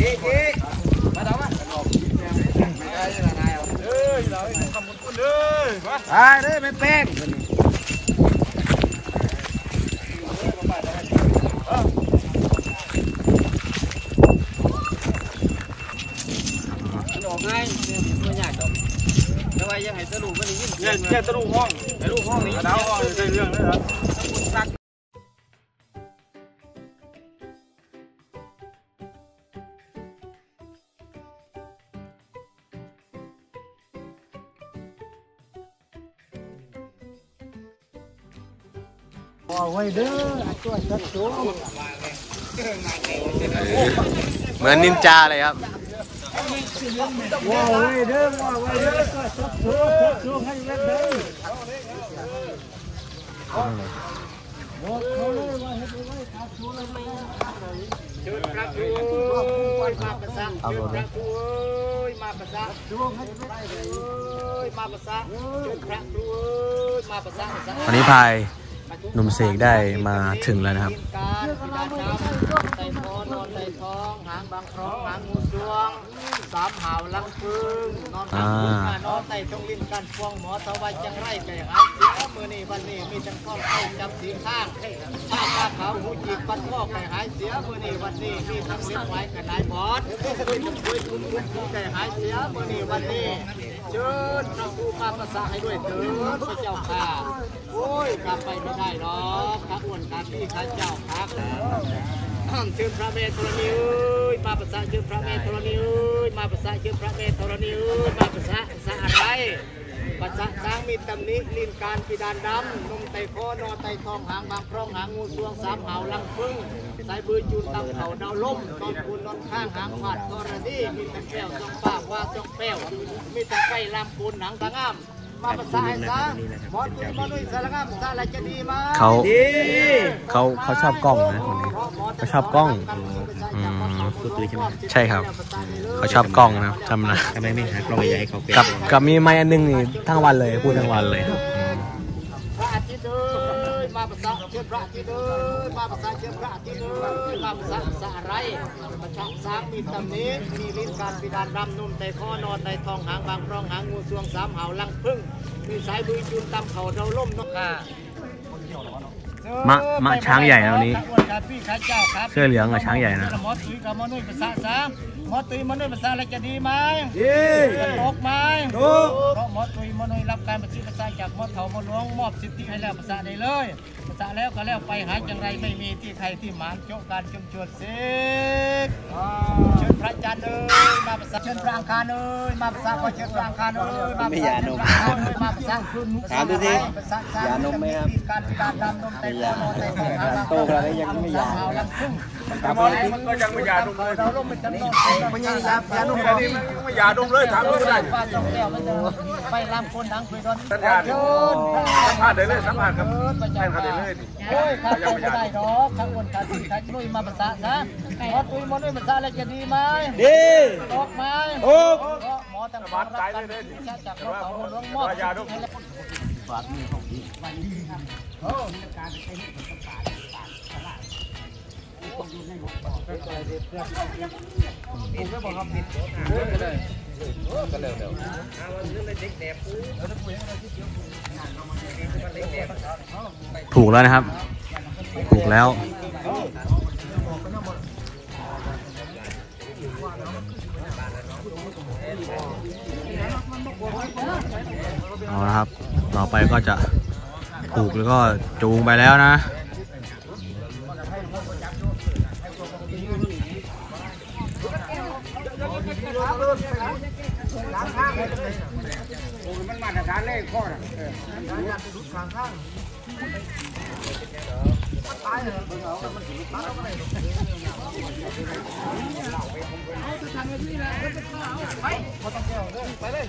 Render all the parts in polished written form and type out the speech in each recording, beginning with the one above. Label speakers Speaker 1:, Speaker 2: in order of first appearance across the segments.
Speaker 1: มาทำอ่ะทำคนเลยได้ไม่แป้งออกง่ายไม่ยากดอกแต่ว่ายังให้ตะลุมันยิ่งเนี่ยตะลุห้องตะลุห้องนี้ดาวห้องได้เรื่องเลยครับไว้เด้อตัวจัดโจ
Speaker 2: เหมือนนินจาเลยครับ
Speaker 1: ว้าวไว้เด้อว้าวไว้เด้อจัดโจให้เล่นเด้อบอกเขาเลยว่าให้ไปไว้จัดโจเลยจุดพระครูมาประสาจุดพระครูมาประสาโจให้ไปมาประสาจุดพระครูมาประสา
Speaker 2: วันนี้พายหนุ่มเสกได้มาถึงแล้วนะครับ
Speaker 1: ไต่ท้อนอนไต่ท้องหางบางครองหางงูสวงสามหาวลังพึ่งนอนนอนไต่ตรงลิ้นกันฟองหมอทวายจังไรไก่หายเสียมือนี่วันนี้มีจังข้อมไข่จับสีข้างชาตาขาวหูจีบปันข้อไก่หายเสียมือนี่วันนี้มีทั้งเลี้ยงไว้กับนายบอสด้วยจะช่วยคุ้มไก่หายเสียมือนี่วันนี้เชิญพระครูมาประสาให้ด้วยเถิดพระเจ้าข้าโอ้ยกลับไปไม่ได้หรอกข้าอ้วนข้าพี่ข้าเจ้าข้าเชิญพระเมธรณีมาประสาเชิญพระเมธรณีมาประสาเชิญพระเมธรณีมาประสาอะไรประสาช้างมีตำหนิลิ้นการพิดานดำนมไตคอนอไตทองหางบางครองหางงูสวงสามหาวลังพึ่งสายบืนจูนตำเขาดาวล้มนอนคูนนอนข้างหางขวาดกรณีมีตะแก้วจ้องป้าว่าจ้องแป้วมีตะไคร้ลำปูนหนังตะง่ามมาภาษาไอ้ซะหมอตุนมาด้วยสารงามภาษาอะไรจะดีมา
Speaker 2: เขาชอบกล้องนะคนนี้เขาชอบกล้องใช่ครับเขาชอบกล้องนะทำนะ
Speaker 3: ทำไมไม่หากล้องใหญ่เขา
Speaker 2: กับมีไม้อันนึงนี่ทั้งวันเลยพูดทั้งวันเลย
Speaker 1: พระอาทิตย์เลยมาภาษาเชื่อพระอาทิตย์เลยมาภาษาเชื่อพระอาทิตย์เลยมาภาษาอะไรประชาช้างมีตำหนิมีลิ้นการพิดานดำนุ่มไตคอนอนไตทองหางบางครองหางงูสวงสามหาวลังพึ่งมีสายบืนจูนตำเขาดาวล้มนกกาม
Speaker 2: ะช้างใหญ่นะวันนี้เสื้อเหลืองกับช้างใหญ่นะ
Speaker 1: หมอตุยกับหมอนุ่ยภาษาสามหมอตุยหมอนุ่ยภาษาอะไรจะดีไหมตกไหมเพราะหมอตุยหมอนุ่ยรับการประสิทธิ์ภาษาจากหมอเถาหมอหลวงมอบสิทธิให้แล้วภาษาได้เลยภาษาแล้วก็แล้วไปหาจังไรไม่มีที่ใครที่หมานโจการจมจวดเสกเชิญพระจันทร์มาภาษาเชิญพระอังคารมาภาษาขอเชิญพระอังคารมาภาษาเชิญพระอังคารมาภาษาคุณถามดูสิ
Speaker 3: ยานมไหมครับ
Speaker 1: การพิการดำนมไตโตไต
Speaker 3: โตแล้วยังไม่ยา
Speaker 1: มันก็ยังไม่ยาดมเลยเราลงเป็นจำนวนไม่ยายาดมแบบนี้
Speaker 3: ไม่ยาดมเลยถามดูได้
Speaker 1: ป้าจงแก้วมันจะไปรำคนดังคุยดน
Speaker 3: สัญญาเดินสัมภาษณ์ได้เลยสัมภาษณ์ครับ
Speaker 1: แม่นเขาได้เลยโอ้ยข้าจะไม่ได้ดอกทั้งคนขาดสิขาดนุ่ยมาภาษาซะหมอตุยหมอนุ่ยภาษาอะไรจะดีไหม
Speaker 3: ดี
Speaker 1: ตกไหม
Speaker 3: โอ้
Speaker 1: หมอตั้งความรักกันจากหมอเขาหลวงมอบฝากมือของดีโอ้การใช้เงินกับการ
Speaker 2: ถูกแล้วนะครับถูกแล้วเอาละครับต่อไปก็จะผูกแล้วก็จูงไปแล้วนะ
Speaker 1: มันมาตรฐานเลขข้อน่ะตายเลยไปเลย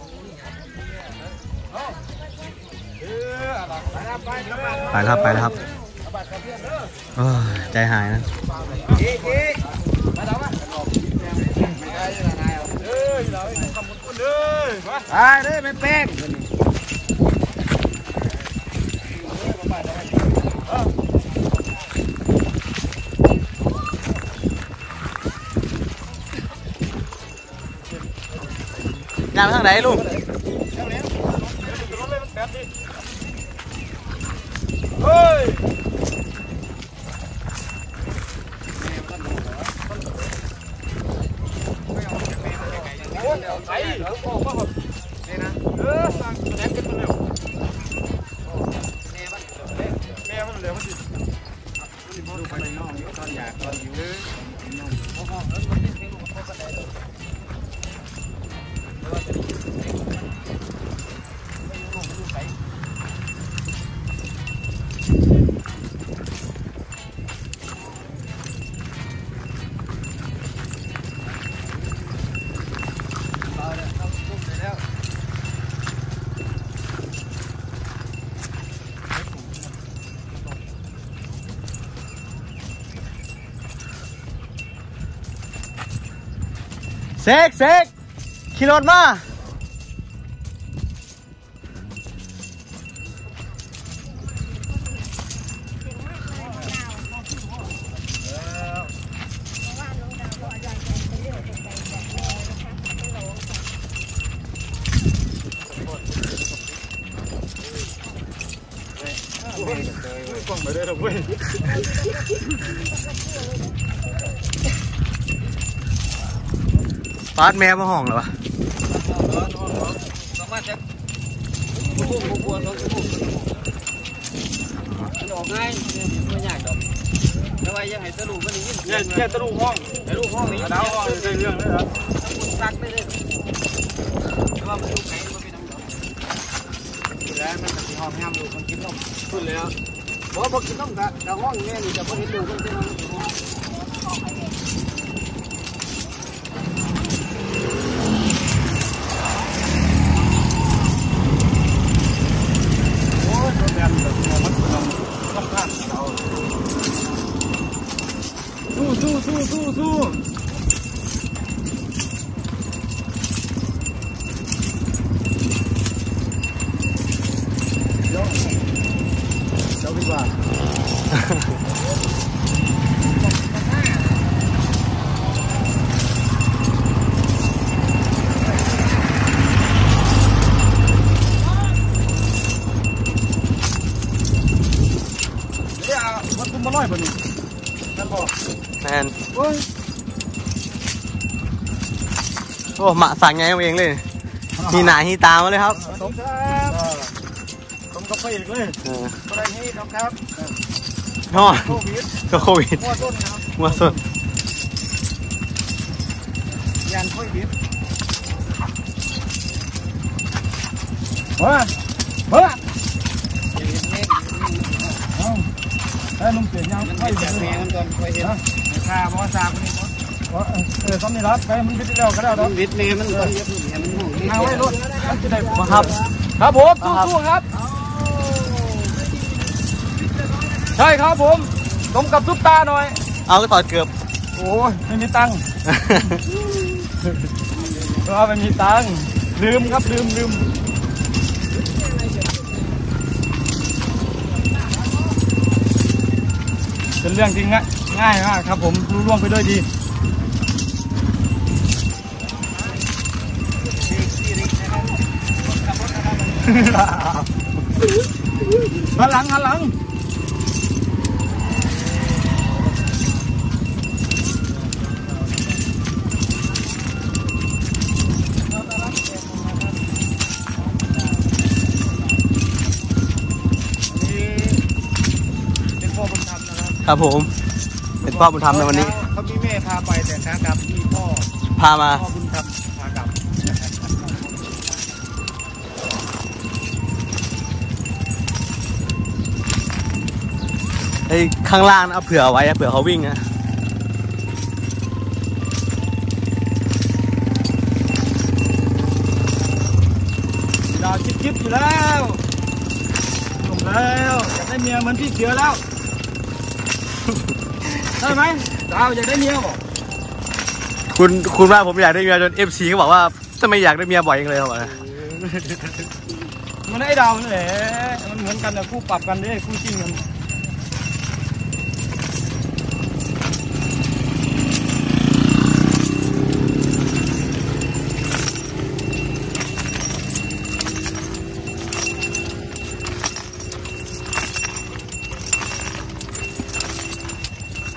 Speaker 2: ไปครับไปแล้วครับใจหายนะ
Speaker 1: ได้ไม่แป้ง
Speaker 2: ยางไปทางไหนลุง
Speaker 3: เฮ้ยไอ้ออกมาครับนี่นะสั่งแหนมกันมาเร็วแม่มันเร็วมันดิดูไปน้องตอนอยากตอนหิวเลย
Speaker 2: เซกขี่รถมาปาดแม่มาห้องเหรอวะ
Speaker 1: ออกง่ายไม่ยากดอกแต่ว่ายังให้ตะลุมันยิ่ง
Speaker 3: เนี่ยตะลุห้องไอ้ลูกห้องนี้ดาวห้องได้เรื่องเลยครับ
Speaker 1: ซักไปเลยแต่ว่ามันดูไก่มันเป็นน้ำดอกแล้วมันจะห้องห้ามลูกมันกินนมขึ้นแล้วบอกกินนมกับห้องแม่นี่จะไม่เห็นลูกมันจะ
Speaker 3: สู้เดี๋ยวดีกว่าวัดตุ้มมาลอยป่ะนี่นั่นบอก
Speaker 2: แมนโอ้หมาสั่งไงเอาเองเลยมีหนาฮีตามาเลยครับ
Speaker 3: สมครับสมกับไปอีกเลยอะไรนี่ครับ
Speaker 2: นอน
Speaker 3: โควิด
Speaker 2: ก็โควิด
Speaker 3: มัวส้นครับ
Speaker 2: มัวส้น
Speaker 3: ยันโควิดว้าไอ้ลุงเสียยังไม่เสียแม่มันก่อนไปเห็นข้าบอกว่าซาคนนี้ต้องมีรับไปมันวิทย์แล้วก็ได้ต้อง
Speaker 1: วิทย์แม่มันก่อนมันห่วง
Speaker 3: เอาไว้รถจะได้ครับครับผมสู้ๆครับใช่ครับผมสมกับซุปตาหน่อย
Speaker 2: เอาก็ต่อเกือบ
Speaker 3: โอ้ยไม่มีตังค์ก็ไม่มีตังค์ลืมครับลืมเป็นเรื่องจริงง่ายมากครับผมรู้ล่วงไปด้วยดีหันหลัง
Speaker 2: ครับผมเป็นพ่อบุญธรรมในวันนี้
Speaker 3: เขามีแม่พาไปแต่ขากลับมีพ่อ
Speaker 2: พามา
Speaker 3: พ่อบุญธรรมพากลับ
Speaker 2: ไอ้ข้างล่างเอาเผื่อไว้เผื่อเขาวิ่งนะ
Speaker 3: ดาวจิ๊บอยู่แล้วลงแล้วอยากได้เมียเหมือนพี่เสือแล้วใช่ไหมดาวอยากได้เมียบอก
Speaker 2: คุณว่าผมอยากได้เมียจน FC เขาบอกว่าทำไมอยากได้เมียบ่อยจังเลยเขาบอก
Speaker 3: มันไอ้ดาวนั่นแหละมันเหมือนกันนะคู่ปรับกันด้วยคู่จริงกัน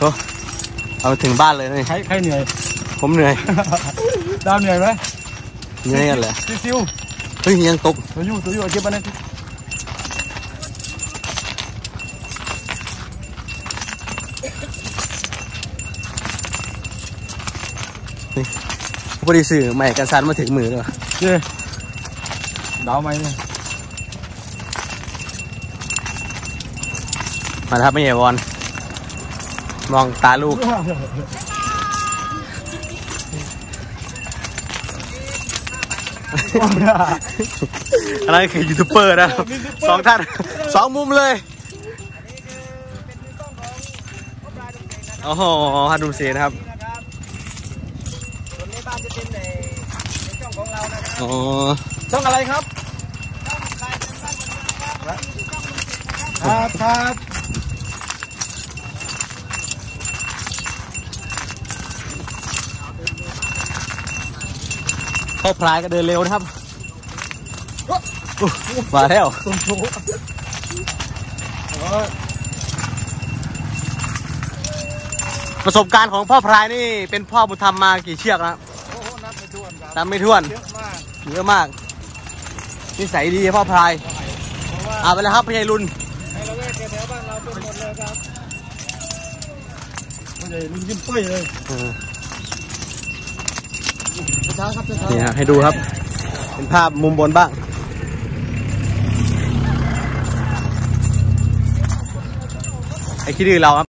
Speaker 2: ก็เอาถึงบ้านเลยนี่
Speaker 3: ใครเหนื่อย
Speaker 2: ผมเหนื่อย
Speaker 3: ดาวเหนื่อยไหม
Speaker 2: เหนื่อยกันเลย
Speaker 3: ซิว
Speaker 2: เฮ้ยยังตก
Speaker 3: ตัวยู่เอาเก็บไปนะ
Speaker 2: พอดีสื่อใหม่กันซันมาถึงมือด้วย
Speaker 3: เจ๊ดาวไหมเนี่ย
Speaker 2: มาครับไม่ใหญ่วอนมองตาลูกอะไรคือยูทูบเบอร์นะสองท่านสองมุมเลยโอ้โหฮันดูเสียนะครับ
Speaker 3: ส่วนในบ้านจะเป็นในช่องของเรานะครับ
Speaker 2: อ๋อ
Speaker 3: ช่องอะไรครับครับ
Speaker 2: เข้าพลายก็เดินเร็วนะครับมาแล้วประสบการณ์ของพ่อพลายนี่เป็นพ่อบุญธรรมมากี่เชือกนะ
Speaker 3: โอ้โหนับไม่ถ้วนครับ
Speaker 2: นับไม่ถ้วน
Speaker 3: เยอะมาก
Speaker 2: เยอะมากนิสัยดีพ่อพลาย
Speaker 3: เพราะว่า
Speaker 2: เอาไปแล้วครับพี่ใหญ่รุน
Speaker 3: ในละแวกแถวบ้านเราเป็นหมดเลยครับผู้ใหญ่ลุงยิ้มปุ้ยเลยช้าครับช้า
Speaker 2: นี่ฮะให้ดูครับ เป็นภาพมุมบนบ้างไอ้ขี้ดื้อเราครับ